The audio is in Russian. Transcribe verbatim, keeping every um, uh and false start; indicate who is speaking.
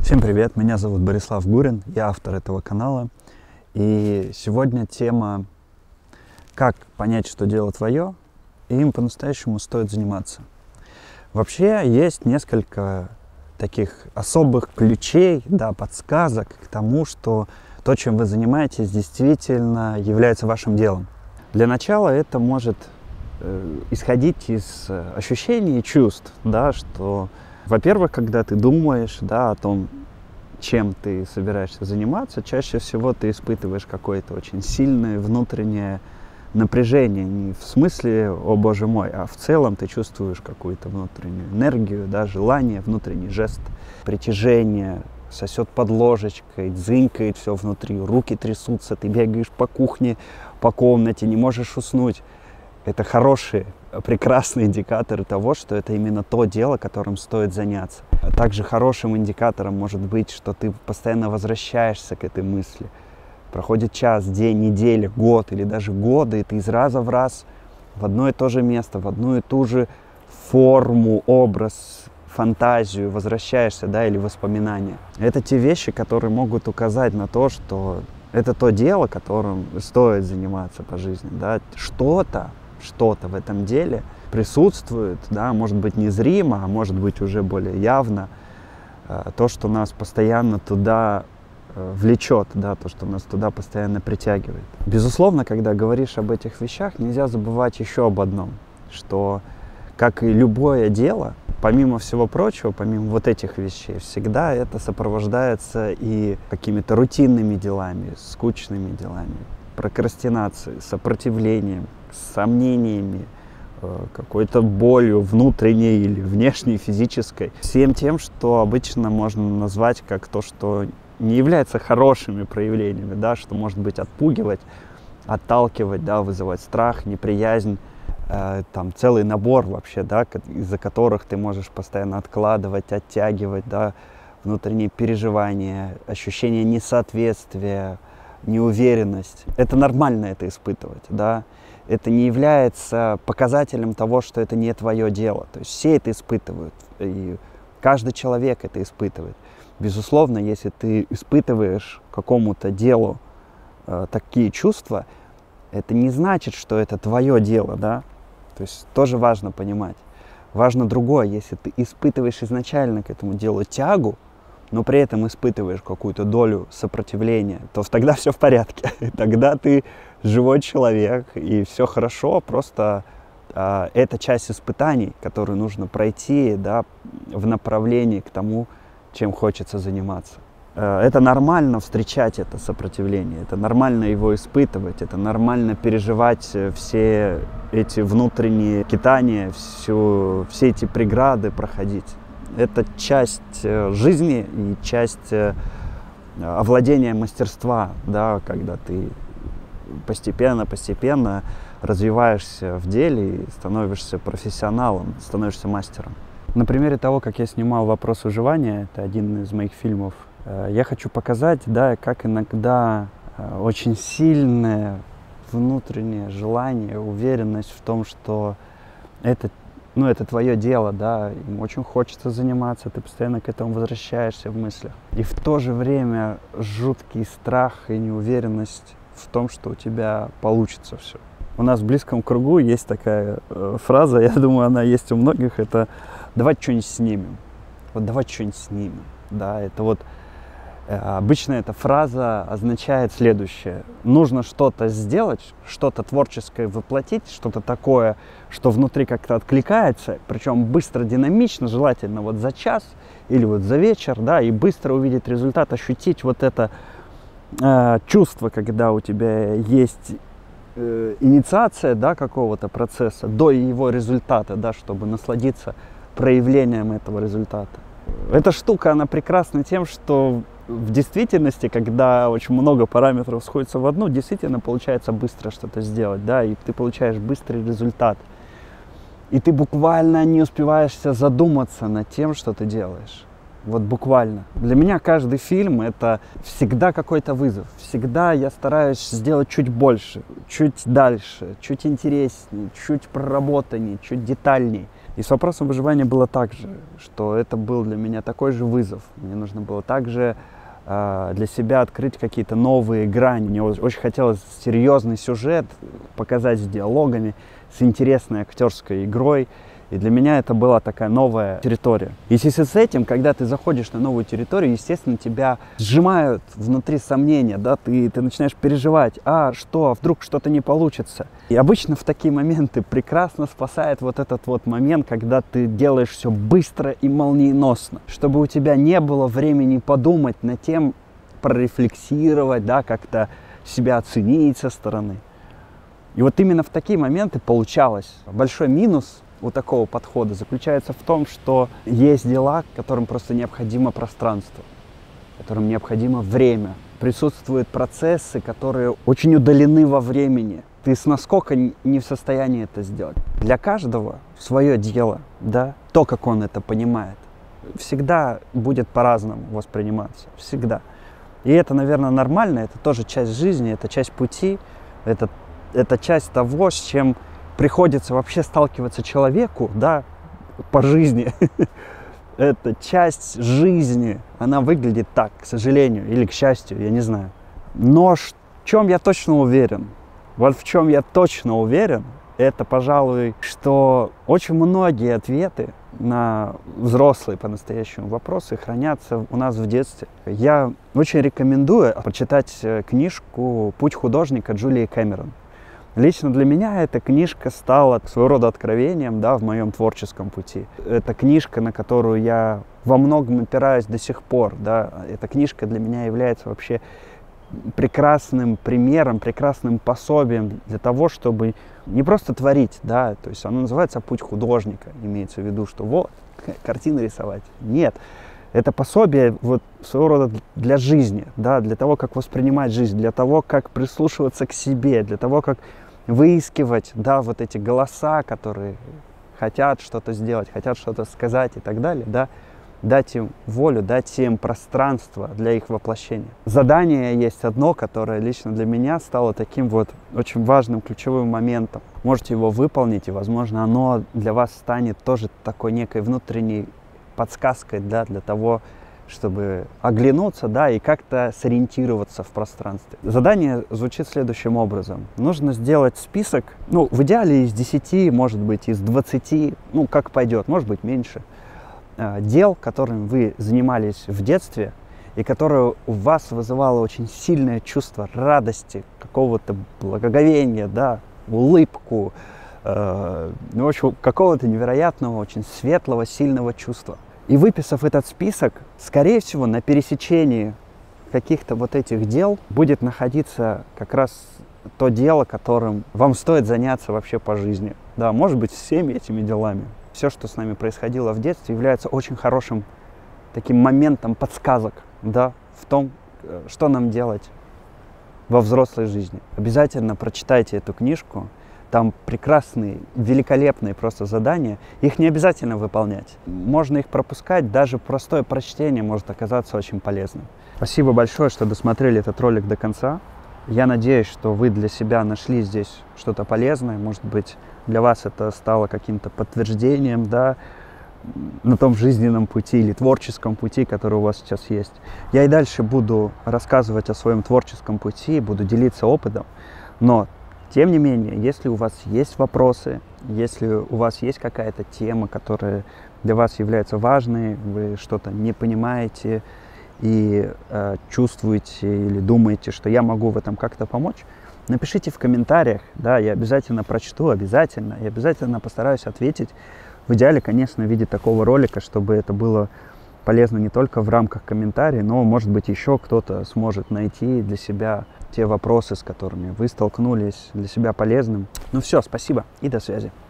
Speaker 1: Всем привет, меня зовут Борислав Гурин, я автор этого канала. И сегодня тема «Как понять, что дело твое, и им по-настоящему стоит заниматься». Вообще есть несколько таких особых ключей, да, подсказок к тому, что то, чем вы занимаетесь, действительно является вашим делом. Для начала это может э, исходить из ощущений и чувств, да, что, во-первых, когда ты думаешь, да, о том, чем ты собираешься заниматься, чаще всего ты испытываешь какое-то очень сильное внутреннее напряжение. Не в смысле «О боже мой», а в целом ты чувствуешь какую-то внутреннюю энергию, да, желание, внутренний жест, притяжение, сосет под ложечкой, дзынькает все внутри, руки трясутся, ты бегаешь по кухне, по комнате, не можешь уснуть. Это хорошие, прекрасные индикаторы того, что это именно то дело, которым стоит заняться. Также хорошим индикатором может быть, что ты постоянно возвращаешься к этой мысли. Проходит час, день, неделя, год или даже годы, и ты из раза в раз в одно и то же место, в одну и ту же форму, образ, фантазию возвращаешься, да, или воспоминания. Это те вещи, которые могут указать на то, что это то дело, которым стоит заниматься по жизни, да. Что-то, что-то в этом деле присутствует, да, может быть незримо, а может быть уже более явно, то, что нас постоянно туда влечет, да, то, что нас туда постоянно притягивает. Безусловно, когда говоришь об этих вещах, нельзя забывать еще об одном, что, как и любое дело, помимо всего прочего, помимо вот этих вещей, всегда это сопровождается и какими-то рутинными делами, скучными делами, прокрастинацией, сопротивлением, сомнениями, какой-то болью внутренней или внешней, физической. Всем тем, что обычно можно назвать как то, что не является хорошими проявлениями, да, что может быть отпугивать, отталкивать, да, вызывать страх, неприязнь, э, там целый набор вообще, да, из-за которых ты можешь постоянно откладывать, оттягивать, да, внутренние переживания, ощущение несоответствия, неуверенность. Это нормально это испытывать, да. Это не является показателем того, что это не твое дело. То есть все это испытывают, и каждый человек это испытывает. Безусловно, если ты испытываешь какому-то делу э, такие чувства, это не значит, что это твое дело, да? То есть тоже важно понимать. Важно другое, если ты испытываешь изначально к этому делу тягу, но при этом испытываешь какую-то долю сопротивления, то тогда все в порядке. Тогда ты живой человек, и все хорошо, просто э, это часть испытаний, которые нужно пройти, да, в направлении к тому, чем хочется заниматься. Это нормально встречать это сопротивление, это нормально его испытывать, это нормально переживать все эти внутренние скитания, всю, все эти преграды проходить. Это часть жизни и часть овладения мастерства, да, когда ты постепенно-постепенно развиваешься в деле и становишься профессионалом, становишься мастером. На примере того, как я снимал «Вопрос выживания», это один из моих фильмов, я хочу показать, да, как иногда очень сильное внутреннее желание, уверенность в том, что это, ну, это твое дело, да, им очень хочется заниматься, ты постоянно к этому возвращаешься в мыслях. И в то же время жуткий страх и неуверенность в том, что у тебя получится все. У нас в близком кругу есть такая э, фраза, я думаю, она есть у многих, это «давайте что-нибудь снимем». Вот давайте что-нибудь снимем. Да, это вот э, обычно эта фраза означает следующее. Нужно что-то сделать, что-то творческое воплотить, что-то такое, что внутри как-то откликается, причем быстро, динамично, желательно вот за час или вот за вечер, да, и быстро увидеть результат, ощутить вот это э, чувство, когда у тебя есть инициация, да, какого-то процесса до его результата, да, чтобы насладиться проявлением этого результата. Эта штука, она прекрасна тем, что в действительности, когда очень много параметров сходятся в одну, действительно получается быстро что-то сделать, да, и ты получаешь быстрый результат. И ты буквально не успеваешься задуматься над тем, что ты делаешь. Вот буквально. Для меня каждый фильм — это всегда какой-то вызов. Всегда я стараюсь сделать чуть больше, чуть дальше, чуть интереснее, чуть проработаннее, чуть детальнее. И с вопросом выживания было так же, что это был для меня такой же вызов. Мне нужно было также э, для себя открыть какие-то новые грани. Мне очень хотелось серьезный сюжет показать с диалогами, с интересной актерской игрой. И для меня это была такая новая территория. И в связи с этим, когда ты заходишь на новую территорию, естественно, тебя сжимают внутри сомнения, да, ты, ты начинаешь переживать, а что, а вдруг что-то не получится. И обычно в такие моменты прекрасно спасает вот этот вот момент, когда ты делаешь все быстро и молниеносно, чтобы у тебя не было времени подумать над тем, прорефлексировать, да, как-то себя оценить со стороны. И вот именно в такие моменты получалось. Большой минус у такого подхода заключается в том, что есть дела, которым просто необходимо пространство, которым необходимо время. Присутствуют процессы, которые очень удалены во времени. Ты с наскока не в состоянии это сделать. Для каждого свое дело, да, то, как он это понимает, всегда будет по-разному восприниматься. Всегда. И это, наверное, нормально, это тоже часть жизни, это часть пути, это, это часть того, с чем приходится вообще сталкиваться человеку, да, по жизни. Это часть жизни. Она выглядит так, к сожалению, или к счастью, я не знаю. Но в чем я точно уверен, вот в чем я точно уверен, это, пожалуй, что очень многие ответы на взрослые по-настоящему вопросы хранятся у нас в детстве. Я очень рекомендую прочитать книжку «Путь художника» Джулии Кэмерон. Лично для меня эта книжка стала своего рода откровением, да, в моем творческом пути. Это книжка, на которую я во многом опираюсь до сих пор. Да. Эта книжка для меня является вообще прекрасным примером, прекрасным пособием для того, чтобы не просто творить, да, то есть оно называется «Путь художника», имеется в виду, что вот, картины рисовать. Нет. Это пособие вот, своего рода для жизни, да, для того, как воспринимать жизнь, для того, как прислушиваться к себе, для того, как выискивать, да, вот эти голоса, которые хотят что-то сделать, хотят что-то сказать и так далее, да, дать им волю, дать им пространство для их воплощения. Задание есть одно, которое лично для меня стало таким вот очень важным ключевым моментом. Можете его выполнить, и, возможно, оно для вас станет тоже такой некой внутренней подсказкой, да, для того, чтобы оглянуться, да, и как-то сориентироваться в пространстве. Задание звучит следующим образом. Нужно сделать список, ну, в идеале из десяти, может быть, из двадцати, ну, как пойдет, может быть, меньше, дел, которыми вы занимались в детстве, и которое у вас вызывало очень сильное чувство радости, какого-то благоговения, да, улыбку, э, в общем, какого-то невероятного, очень светлого, сильного чувства. И выписав этот список, скорее всего, на пересечении каких-то вот этих дел будет находиться как раз то дело, которым вам стоит заняться вообще по жизни. Да, может быть, всеми этими делами. Все, что с нами происходило в детстве, является очень хорошим таким моментом подсказок, да, в том, что нам делать во взрослой жизни. Обязательно прочитайте эту книжку. Там прекрасные, великолепные просто задания. Их не обязательно выполнять. Можно их пропускать, даже простое прочтение может оказаться очень полезным. Спасибо большое, что досмотрели этот ролик до конца. Я надеюсь, что вы для себя нашли здесь что-то полезное. Может быть, для вас это стало каким-то подтверждением, да, на том жизненном пути или творческом пути, который у вас сейчас есть. Я и дальше буду рассказывать о своем творческом пути, буду делиться опытом, но тем не менее, если у вас есть вопросы, если у вас есть какая-то тема, которая для вас является важной, вы что-то не понимаете и э, чувствуете или думаете, что я могу в этом как-то помочь, напишите в комментариях, да, я обязательно прочту, обязательно, и обязательно постараюсь ответить. В идеале, конечно, в виде такого ролика, чтобы это было полезно не только в рамках комментариев, но, может быть, еще кто-то сможет найти для себя те вопросы, с которыми вы столкнулись, для себя полезным. Ну все, спасибо и до связи.